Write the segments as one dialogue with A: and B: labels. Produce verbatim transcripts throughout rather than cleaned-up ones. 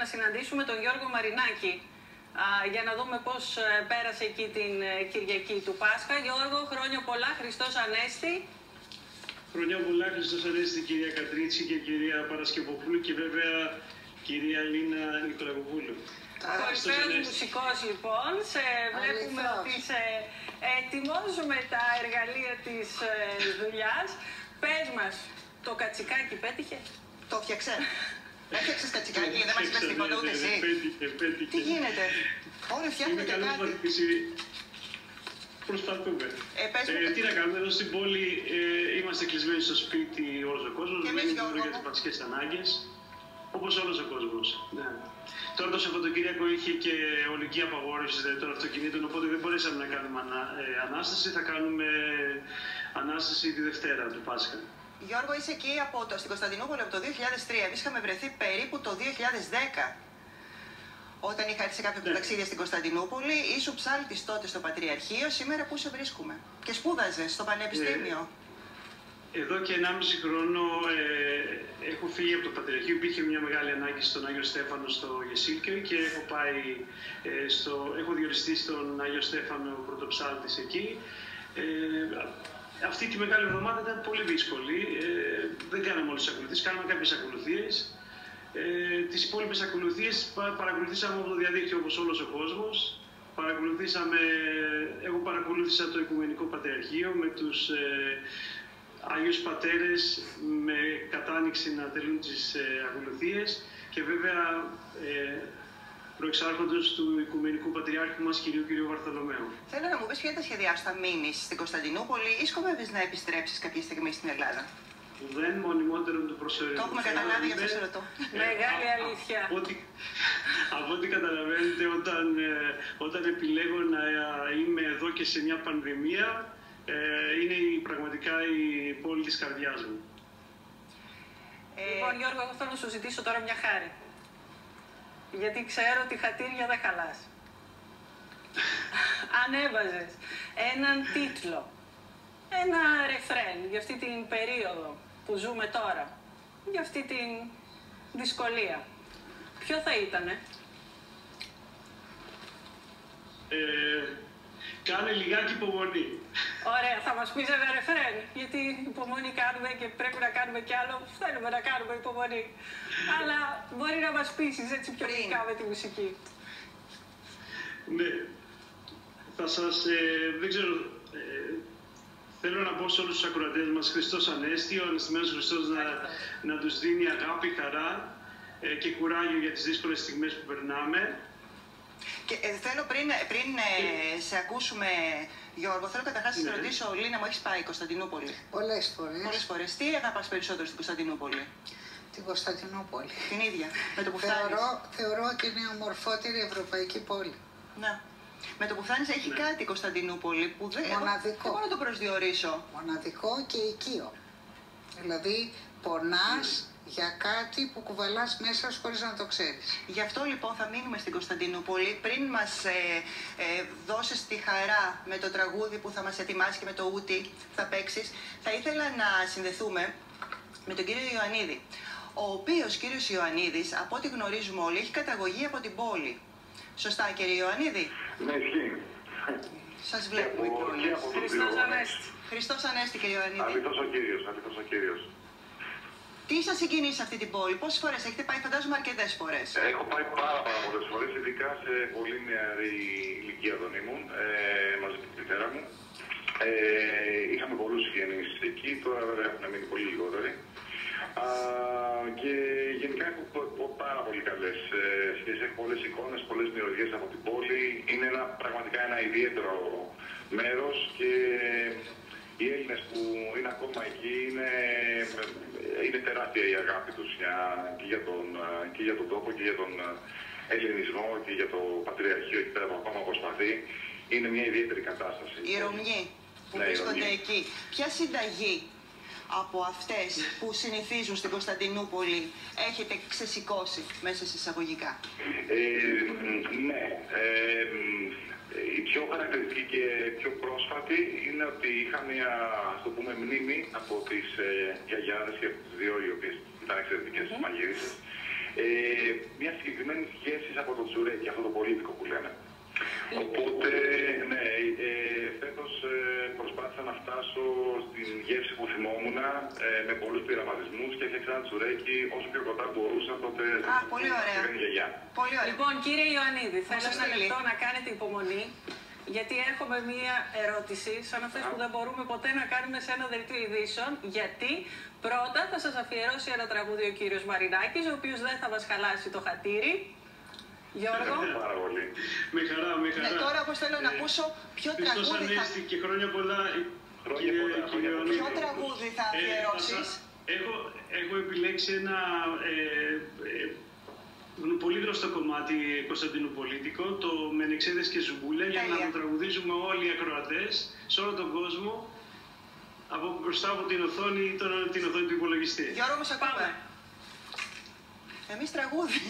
A: συναντήσουμε τον Γιώργο Μαρινάκη α, για να δούμε πώς ε, πέρασε εκεί την ε, Κυριακή του Πάσχα. Γιώργο, χρόνια πολλά, Χριστός Ανέστη.
B: Χρόνια πολλά, Χριστός Ανέστη, κυρία Κατρίτσι και κυρία Παρασκευοπούλου και βέβαια κυρία Λίνα Νικολακοπούλου.
A: Κορυφαίος μουσικός λοιπόν, σε βλέπουμε ότι είσαι έτοιμος με τα εργαλεία της ε, δουλειάς. Πες μας, το κατσικάκι πέτυχε?
C: Το φτιάξε. Έφτιαξες κατσικάκι, δεν μας είπες τίποτα ούτε εσύ. Τι γίνεται, όλοι φτιάχνετε κάτι.
B: Προσπαθούμε.
C: Ε,
B: ε, τι να κάνουμε, εδώ στην πόλη ε, είμαστε κλεισμένοι στο σπίτι όλος ο κόσμος, μένει τώρα για τις βασικές ανάγκες, όπως όλος ο κόσμος. Ναι. Τώρα το Σαββατοκύριακο είχε και ολική απαγόρευση δηλαδή, των αυτοκινήτων, οπότε δεν μπορέσαμε να κάνουμε ανα, ε, Ανάσταση, θα κάνουμε Ανάσταση τη Δευτέρα του Πάσχα.
C: Γιώργο, είσαι εκεί από το, στην Κωνσταντινούπολη από το δύο χιλιάδες τρία, εμείς είχαμε βρεθεί περίπου το δύο χιλιάδες δέκα. Όταν είχα έρθει σε κάποιο ναι. ταξίδια στην Κωνσταντινούπολη, ήσουν ψάλτης τότε στο Πατριαρχείο, σήμερα πού σε βρίσκουμε? Και σπούδαζες στο Πανεπιστήμιο.
B: Ε, εδώ και ενάμιση χρόνο ε, έχω φύγει από το Πατριαρχείο, υπήρχε μια μεγάλη ανάγκη στον Άγιο Στέφανο στο Γεσίλκιο και έχω, πάει, ε, στο, έχω διοριστεί στον Άγιο Στέφανο πρωτοψάλτης εκεί. Ε, αυτή τη μεγάλη εβδομάδα ήταν πολύ δύσκολη, ε, δεν κάναμε όλες τις ακολουθίες, κάναμε κάποιες ακολουθίες. Ε, τις υπόλοιπες ακολουθίες παρακολουθήσαμε από το διαδίκτυο όπως όλος ο κόσμος. Παρακολουθήσαμε, εγώ παρακολούθησα το Οικουμενικό Πατριαρχείο με τους ε, Άγιους Πατέρες με κατάνοιξη να τελούν τις ε, ακολουθίες και βέβαια ε, προεξάρχοντος του Οικουμενικού Πατριάρχου μας κυρίου κ. Βαρθολομαίου.
C: Θέλω να μου πεις ποια είναι τα σχέδιά σου, θα μείνεις στην Κωνσταντινούπολη ή σκοπεύεις να επιστρέψεις κάποια στιγμή στην Ελλάδα?
B: Δεν μονιμότερο του προσωρινού.
C: Το έχουμε καταλάβει, γι' αυτό σε ρωτώ.
A: Μεγάλη αλήθεια.
B: Από ό,τι, από ό,τι καταλαβαίνετε, όταν, ε, όταν επιλέγω να είμαι εδώ και σε μια πανδημία, ε, είναι η, πραγματικά η πόλη της καρδιάς μου.
A: Ε... Λοιπόν, Γιώργο, εγώ θέλω να σου ζητήσω τώρα μια χάρη. Γιατί ξέρω ότι χατήρια δεν χαλάς. Αν έβαζες έναν τίτλο, ένα ρεφρέν για αυτή την περίοδο που ζούμε τώρα, για αυτή την δυσκολία, ποιο θα ήτανε?
B: Ε, κάνε λιγάκι υπομονή.
A: Ωραία, θα μας πεις ένα ρεφρέν, γιατί υπομονή κάνουμε και πρέπει να κάνουμε κι άλλο, θέλουμε να κάνουμε υπομονή. Αλλά μπορεί να μας πείσεις έτσι πιο γλυκά με τη μουσική.
B: Ναι, θα σας, ε, δεν ξέρω, ε, θέλω να πω σε όλους τους ακροατές μας, Χριστός Ανέστη, ο Ανεστημένος Χριστός να, να τους δίνει αγάπη, χαρά ε, και κουράγιο για τις δύσκολες στιγμές που περνάμε.
C: Και ε, θέλω πριν, πριν ε, σε ακούσουμε, Γιώργο, θέλω καταρχάς να ναι. σε ρωτήσω, Λίνα, μου έχεις πάει Κωνσταντινούπολη?
D: Πολλές φορές.
C: Πολλές φορές. Τι αγαπάς περισσότερο στην Κωνσταντινούπολη?
D: Την Κωνσταντινούπολη.
C: Την ίδια, με το που
D: θεωρώ, θεωρώ ότι είναι η ομορφότερη ευρωπαϊκή πόλη.
C: Ναι. Με το που φτάνεις έχει ναι. κάτι η Κωνσταντινούπολη που δεν
D: Μοναδικό.
C: δεν μπορώ να το προσδιορίσω.
D: Μοναδικό και οικείο. Δηλαδή πονάς mm. για κάτι που κουβαλάς μέσα σου χωρίς να το ξέρεις.
C: Γι' αυτό λοιπόν θα μείνουμε στην Κωνσταντινούπολη. Πριν μας ε, ε, δώσεις τη χαρά με το τραγούδι που θα μας ετοιμάσει και με το ούτι θα παίξεις, θα ήθελα να συνδεθούμε με τον κύριο Ιωαννίδη. Ο οποίος κύριος Ιωαννίδης, από ό,τι γνωρίζουμε όλοι, έχει καταγωγή από την πόλη. Σωστά, κύριε Ιωαννίδη?
E: Ναι, ισχύει.
C: Σας βλέπουμε κιόλας.
A: Χριστός Ανέστη.
C: Χριστός Ανέστη, κύριε Ιωαννίδη.
E: Αληθώς ο Κύριος, αληθώς ο Κύριος.
C: Τι σας συγκινεί σε αυτή την πόλη, πόσες φορές έχετε πάει? Φαντάζομαι αρκετές φορές.
E: Έχω πάει πάρα, πάρα πολλές φορές, ειδικά σε πολύ νεαρή ηλικία όταν ήμουν, ε, μαζί με τη μητέρα μου. Ε, είχαμε πολλούς συγγενείς εκεί, τώρα βέβαια έχουν μείνει πολύ λιγότεροι. Α, και γενικά έχω πάρα πολύ καλές ε, σχέσεις, έχω πολλές εικόνες, πολλές μυρωδιές από την πόλη. Είναι ένα, πραγματικά ένα ιδιαίτερο μέρος και οι Έλληνες που είναι ακόμα εκεί είναι, είναι τεράστια η αγάπη τους για, και, για τον, και για τον τόπο και για τον ελληνισμό και για το Πατριαρχείο εκεί πέρα που ακόμα προσπαθεί. Είναι μια ιδιαίτερη κατάσταση.
C: Οι Ρωμιοί που ναι, βρίσκονται εκεί, ποια συνταγή από αυτές που συνηθίζουν στην Κωνσταντινούπολη έχετε ξεσηκώσει μέσα σε εισαγωγικά?
E: Ε, ναι. Ε, η πιο χαρακτηριστική και πιο πρόσφατη είναι ότι είχα μια, ας το πούμε, μνήμη από τις ε, γιαγιάδες και από τις δύο οι οποίες ήταν εξαιρετικές mm -hmm. μαγείρισες. ε, μια συγκεκριμένη γεύση από το τσουρέκι, αυτό το πολίτικο που λέμε. Οπότε, ναι, ε, φέτος ε, προσπάθησα να φτάσω στην γεύση που θυμόμουν ε, με πολλούς πειραματισμούς και έφτιαξα ένα τσουρέκι όσο πιο κοντά μπορούσα τότε.
C: Α, πολύ ωραία. Πολύ ωραία.
A: Λοιπόν, κύριε Ιωαννίδη, θέλω ένα λεπτό να κάνετε υπομονή, γιατί έρχομαι μία ερώτηση, σαν αυτές που δεν μπορούμε ποτέ να κάνουμε σε ένα δελτίο ειδήσεων, γιατί πρώτα θα σας αφιερώσει ένα τραγούδι ο κύριος Μαρινάκης, ο οποίος δεν θα μας χαλάσει το χατήρι. Γιώργο.
E: Πάρα πολύ.
B: Με χαρά, με χαρά.
C: Ναι, τώρα όπως θέλω να ακούσω ποιο τραγούδι θα...
B: και χρόνια πολλά.
E: Χρόνια πολλά.
C: Ποιο τραγούδι θα αφιερώσεις?
B: Ε, έχω, έχω επιλέξει ένα ε, ε, πολύ γνωστό κομμάτι κωνσταντινουπολίτικο, το Μενεξέδες και Ζουμπούλια, για να το τραγουδίζουμε όλοι οι ακροατές σε όλο τον κόσμο από μπροστά από την οθόνη, τον, την οθόνη του υπολογιστή.
C: Γιώργο, μας ακούμε. Εμείς τραγούδι.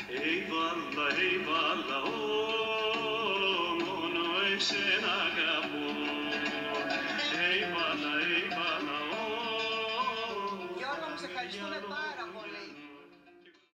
B: Hey, Valla, oh, mono, esena,